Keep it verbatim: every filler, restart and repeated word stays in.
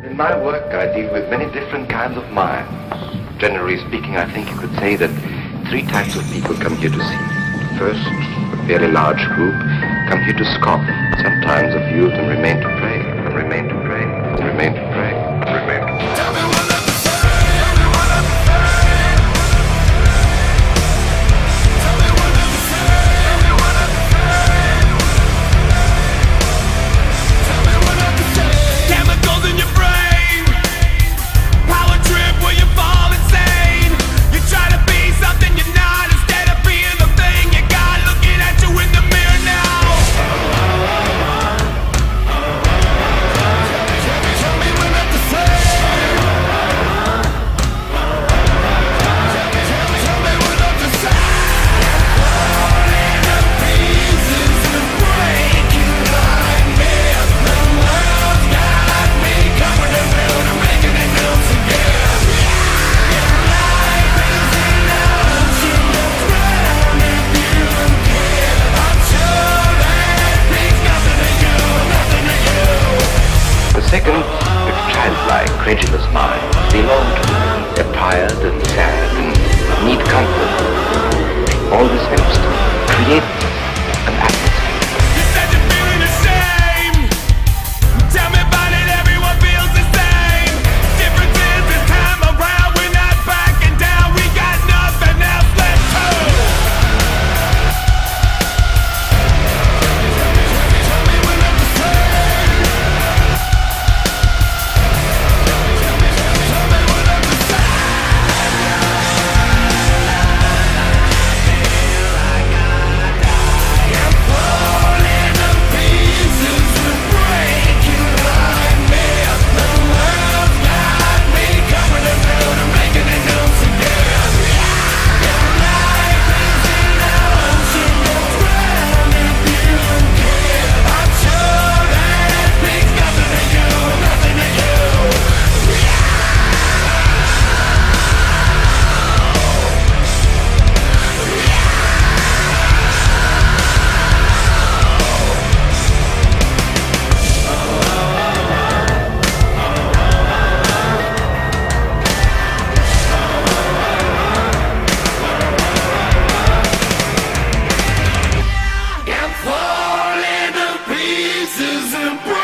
In my work, I deal with many different kinds of minds. Generally speaking, I think you could say that three types of people come here to see. First, a fairly large group come here to scoff. Sometimes a few of them remain to pray, and remain to pray, and remain to pray, and remain to pray. Tell me what I'm saying, tell me what I'm saying. Tell me what I'm saying, tell me what I'm saying. Tell me what I'm saying. Chemicals in your brain, power trip where you fall insane. You try to be something you're not instead of being the thing you got looking at you in the mirror now. Tell me what I'm saying. Tell me what I'm saying. Falling to pieces and breaking like me. The world's got me covered in blood and making it loose again. Your life is an ocean that's drowning you and care. I'm sure that means nothing to you, nothing to you. The second, the childlike, credulous mind, belong to the middle. They're tired and sad and need comfort. All this helps to create an atmosphere. You said you're feeling ashamed. Tell me about it, everyone feels the same. Difference is this time around we're not backing down. We got nothing else left to. Tell me what I'm saying. Tell me what I'm saying. I'm falling to pieces and breaking like me. The world's got me covered in blood and making it loose again. Your life is an ocean that's drowning you and care. I'm sure that means nothing to you, nothing to you. I'm falling to pieces and breaking